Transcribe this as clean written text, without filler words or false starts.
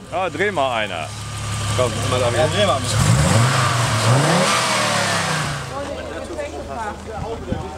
Ah, dreh mal einer. Komm, mal da Ja, dreh mal.